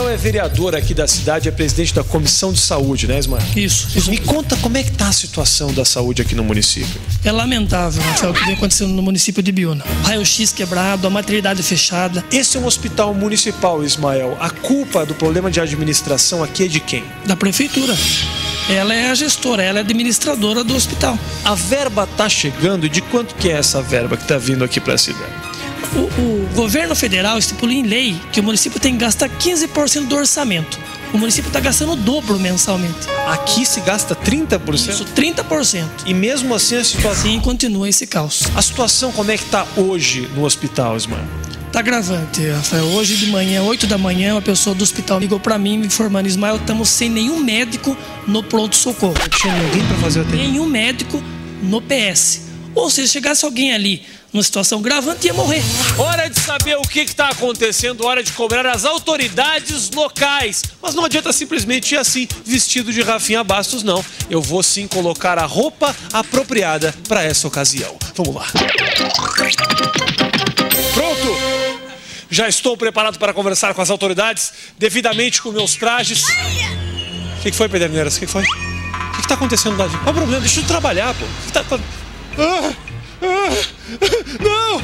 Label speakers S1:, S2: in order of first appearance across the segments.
S1: é vereador aqui da cidade, é presidente da Comissão de Saúde, né, Ismael?
S2: Isso.
S1: Me conta como é que tá a situação da saúde aqui no município.
S2: É lamentável, Rafael, o que vem acontecendo no município de Biúna. O raio-x quebrado, a maternidade fechada.
S1: Esse é um hospital municipal, Ismael. A culpa do problema de administração aqui é de quem?
S2: Da prefeitura. Ela é a gestora, ela é a administradora do hospital.
S1: A verba tá chegando e de quanto que é essa verba que tá vindo aqui para a cidade?
S2: O governo federal estipulou em lei que o município tem que gastar 15% do orçamento. O município está gastando o dobro mensalmente.
S1: Aqui se gasta 30%?
S2: Isso, 30%.
S1: E mesmo assim a situação...
S2: Sim, continua esse caos.
S1: A situação como é que tá hoje no hospital, Ismael?
S2: Tá agravante, Rafael. Hoje de manhã, 8 da manhã, uma pessoa do hospital ligou para mim me informando: Ismael, estamos sem nenhum médico no pronto-socorro.
S1: Não tinha ninguém para fazer o atendimento?
S2: Nenhum médico no PS. Ou se chegasse alguém ali numa situação gravante, ia morrer.
S1: Hora de saber o que está acontecendo, hora de cobrar as autoridades locais. Mas não adianta simplesmente ir assim, vestido de Rafinha Bastos, não. Eu vou sim colocar a roupa apropriada para essa ocasião. Vamos lá. Pronto! Já estou preparado para conversar com as autoridades, devidamente com meus trajes. O que foi, Pederneiras? O que foi? O que está acontecendo lá? Qual o problema? Deixa eu trabalhar, pô. O que tá... Não!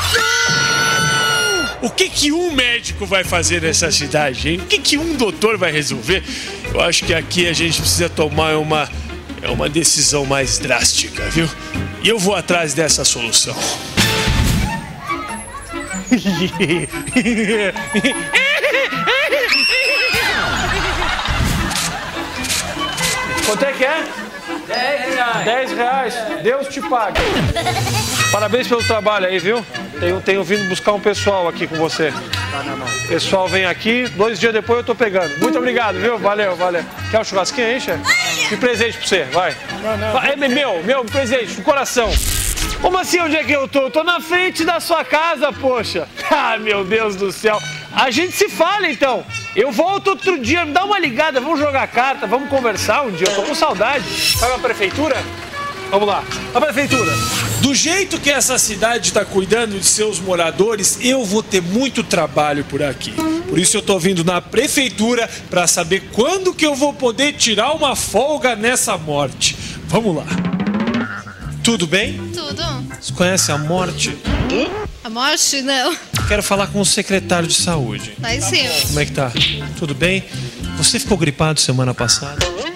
S1: O que um médico vai fazer nessa cidade, hein? O que um doutor vai resolver? Eu acho que aqui a gente precisa tomar uma decisão mais drástica, viu? E eu vou atrás dessa solução. Quanto é que é? R$10. Deus te pague. Parabéns pelo trabalho aí, viu? Tenho vindo buscar um pessoal aqui com você. O pessoal vem aqui, 2 dias depois eu tô pegando. Muito obrigado, viu? Valeu. Quer um churrasquinho aí, chefe? Que presente pra você, vai. É meu presente, do coração. Como assim, onde é que eu tô? Eu tô na frente da sua casa, poxa. Ah, meu Deus do céu. A gente se fala, então. Eu volto outro dia, me dá uma ligada, vamos jogar carta, vamos conversar um dia. Eu tô com saudade. Vai pra prefeitura? Vamos lá. A prefeitura. Do jeito que essa cidade está cuidando de seus moradores, eu vou ter muito trabalho por aqui. Por isso eu tô vindo na prefeitura para saber quando que eu vou poder tirar uma folga nessa morte. Vamos lá. Tudo bem?
S3: Tudo.
S1: Você conhece a morte?
S3: A morte, não.
S1: Quero falar com o secretário de saúde.
S3: Vai sim.
S1: Como é que tá? Tudo bem? Você ficou gripado semana passada?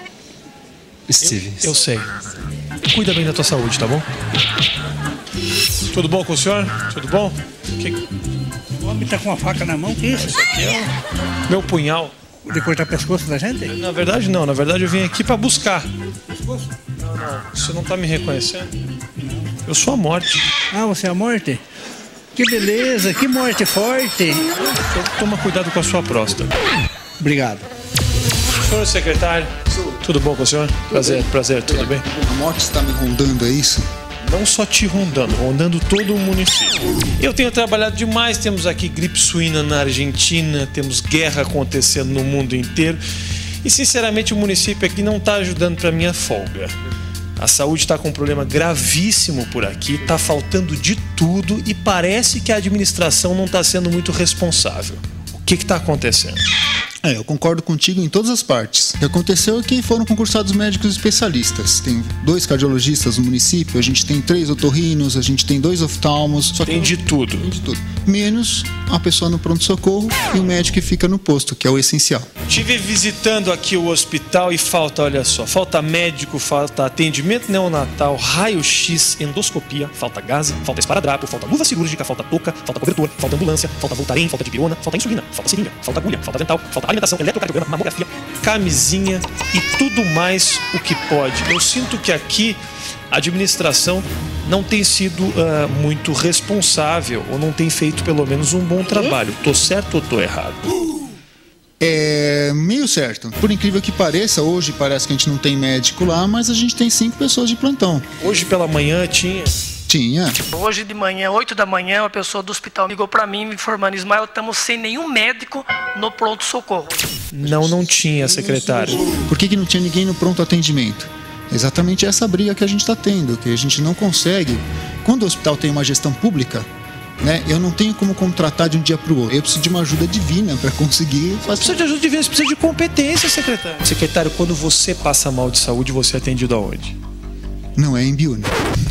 S4: Estive.
S1: Eu sei. Cuida bem da tua saúde, tá bom? Tudo bom com o senhor? Tudo bom?
S5: O homem tá com uma faca na mão, que isso? Isso aqui é
S1: Meu punhal.
S5: de cortar o pescoço da gente?
S1: Na verdade não, na verdade eu vim aqui pra buscar.
S5: Pescoço?
S1: Não, você não tá me reconhecendo? Eu sou a morte.
S5: Ah, você é a morte? Que beleza, que morte forte.
S1: Então, toma cuidado com a sua próstata.
S5: Obrigado.
S1: Senhor secretário, tudo bom com o senhor? Prazer, tudo bem?
S4: A morte está me rondando, é isso?
S1: Não só te rondando todo o município. Eu tenho trabalhado demais, temos aqui gripe suína na Argentina, temos guerra acontecendo no mundo inteiro e sinceramente o município aqui não está ajudando para minha folga. A saúde está com um problema gravíssimo por aqui, está faltando de tudo e parece que a administração não está sendo muito responsável. O que está acontecendo?
S4: Eu concordo contigo em todas as partes. O que aconteceu é que foram concursados médicos especialistas. Tem 2 cardiologistas no município, a gente tem 3 otorrinos, a gente tem 2 oftalmos. Só que
S1: Tem de tudo.
S4: Tem de tudo. Menos a pessoa no pronto-socorro e o médico que fica no posto, que é o essencial.
S1: Estive visitando aqui o hospital e olha só, falta médico, falta atendimento neonatal, raio-x, endoscopia, falta gás, falta esparadrapo, falta luva cirúrgica, falta touca, falta cobertor, falta ambulância, falta Voltaren, falta dipirona, falta insulina, falta seringa, falta agulha, falta dental, falta alimentação, eletrocardiograma, mamografia, camisinha e tudo mais o que pode. Eu sinto que aqui a administração não tem sido muito responsável ou não tem feito pelo menos um bom trabalho. Tô certo ou tô errado?
S4: É meio certo. Por incrível que pareça, hoje parece que a gente não tem médico lá, mas a gente tem 5 pessoas de plantão.
S1: Hoje pela manhã tinha...
S4: Tinha.
S2: Hoje de manhã, 8 da manhã, uma pessoa do hospital ligou para mim me informando: Ismael, estamos sem nenhum médico no pronto-socorro.
S1: Não tinha, secretário.
S4: Por que não tinha ninguém no pronto atendimento? Exatamente essa briga que a gente está tendo, que a gente não consegue. Quando o hospital tem uma gestão pública, né? Eu não tenho como contratar de um dia para o outro. Eu preciso de uma ajuda divina para conseguir fazer.
S1: Precisa de ajuda divina, você precisa de competência, secretário. Secretário, quando você passa mal de saúde, você é atendido aonde?
S4: Não é em Biúna.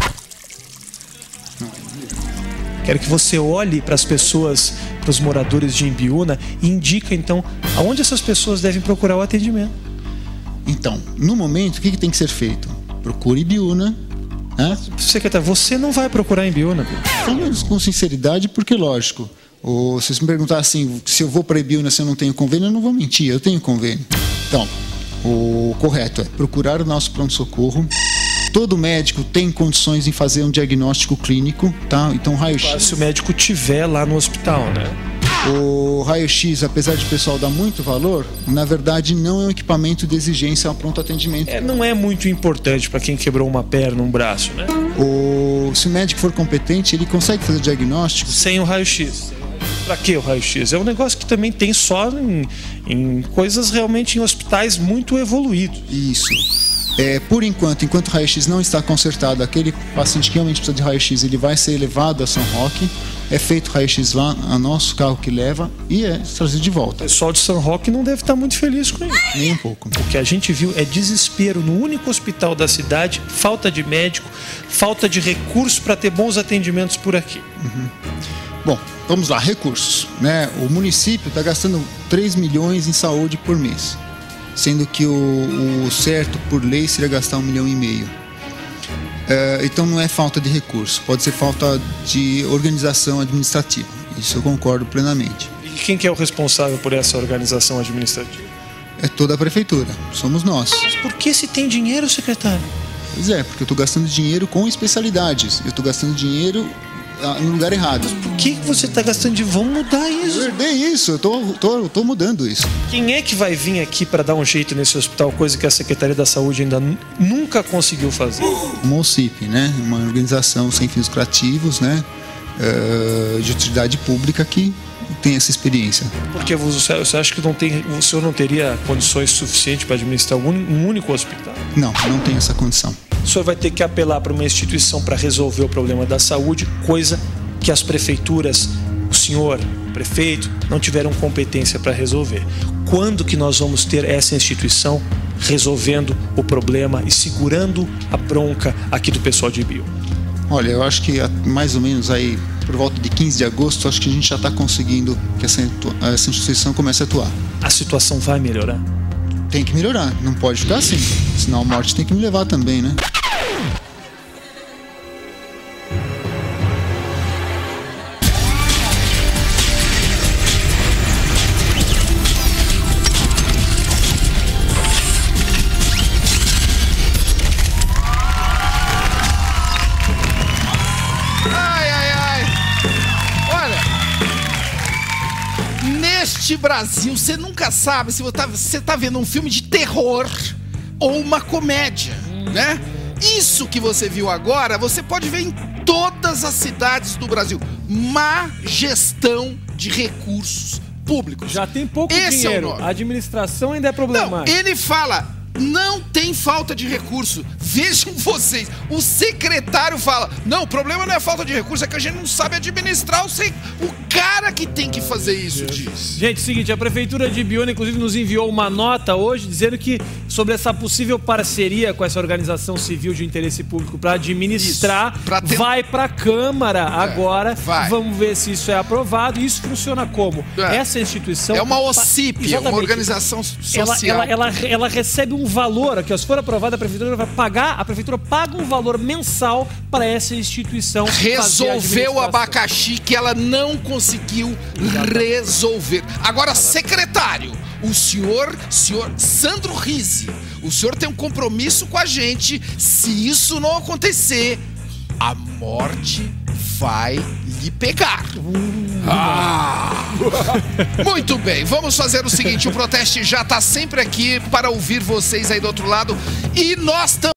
S1: Quero que você olhe para as pessoas, para os moradores de Imbiúna e indica, então, aonde essas pessoas devem procurar o atendimento.
S4: Então, no momento, o que tem que ser feito? Procure Imbiúna. Né?
S1: Secretário, você não vai procurar Imbiúna.
S4: Falamos com sinceridade, porque, lógico, se você me perguntar assim, se eu vou para Imbiúna se eu não tenho convênio, eu não vou mentir, eu tenho convênio. Então, o correto é procurar o nosso pronto-socorro. Todo médico tem condições em fazer um diagnóstico clínico, tá? Então, raio-x...
S1: Se o médico tiver lá no hospital, né?
S4: O raio-x, apesar de o pessoal dar muito valor, na verdade não é um equipamento de exigência ao pronto atendimento.
S1: Não é muito importante para quem quebrou uma perna, um braço, né?
S4: Se o médico for competente, ele consegue fazer o diagnóstico.
S1: Sem o raio-x. Para que o raio-x? É um negócio que também tem só em coisas realmente em hospitais muito evoluídos.
S4: Isso. Por enquanto o raio-x não está consertado, aquele paciente que realmente precisa de raio-x, ele vai ser levado a São Roque, é feito raio-x lá, a nosso carro que leva, e é trazido de volta.
S1: O pessoal de São Roque não deve estar muito feliz com isso.
S4: Nem um pouco.
S1: O que a gente viu é desespero no único hospital da cidade, falta de médico, falta de recursos para ter bons atendimentos por aqui.
S4: Uhum. Bom, vamos lá, recursos, né? O município está gastando 3 milhões em saúde por mês. Sendo que o certo por lei seria gastar 1,5 milhão. Então não é falta de recurso, pode ser falta de organização administrativa. Isso eu concordo plenamente.
S1: E quem que é o responsável por essa organização administrativa?
S4: É toda a prefeitura, somos nós.
S1: Mas por que se tem dinheiro, secretário?
S4: Pois é, porque eu estou gastando dinheiro com especialidades. Eu estou gastando dinheiro no lugar errado.
S1: Mas por que você está gastando dinheiro? Vamos mudar isso.
S4: Eu herdei isso, eu tô mudando isso.
S1: Quem é que vai vir aqui para dar um jeito nesse hospital, coisa que a Secretaria da Saúde ainda nunca conseguiu fazer?
S4: Uma OCIP, né? Uma organização sem fins lucrativos, né? De utilidade pública que tem essa experiência.
S1: Porque você acha que o senhor não teria condições suficientes para administrar um único hospital?
S4: Não tem essa condição.
S1: O senhor vai ter que apelar para uma instituição para resolver o problema da saúde, coisa que as prefeituras, o senhor, o prefeito, não tiveram competência para resolver. Quando que nós vamos ter essa instituição resolvendo o problema e segurando a bronca aqui do pessoal de Imbiúna?
S4: Olha, eu acho que mais ou menos aí por volta de 15 de agosto, acho que a gente já está conseguindo que essa instituição comece a atuar.
S1: A situação vai melhorar?
S4: Tem que melhorar, não pode ficar assim, senão a morte tem que me levar também, né?
S6: Neste Brasil, você nunca sabe se você tá vendo um filme de terror ou uma comédia, né? Isso que você viu agora, você pode ver em todas as cidades do Brasil. Má gestão de recursos públicos.
S1: Já tem pouco
S6: Esse
S1: dinheiro.
S6: É o nome.
S1: A administração ainda é problemática.
S6: Não, ele fala, não tem falta de recurso. Vejam vocês, o secretário fala, não, o problema não é a falta de recurso, é que a gente não sabe administrar o cara que tem que fazer isso diz.
S1: Gente, seguinte, a Prefeitura de Imbiúna, inclusive, nos enviou uma nota hoje dizendo que sobre essa possível parceria com essa organização civil de interesse público para administrar, vai para a Câmara agora.
S6: Vai.
S1: Vamos ver se isso é aprovado. E isso funciona como? Essa instituição...
S6: É uma OCIP, é uma organização social.
S1: Ela recebe um valor, aqui, se for aprovada, a Prefeitura vai pagar, a Prefeitura paga um valor mensal para essa instituição.
S6: Resolveu o abacaxi que ela não conseguiu resolver. Agora, secretário, o senhor Sandro Rizzi, o senhor tem um compromisso com a gente. Se isso não acontecer, a morte vai lhe pegar. Muito bem, vamos fazer o seguinte, o Proteste já está sempre aqui para ouvir vocês aí do outro lado e nós também.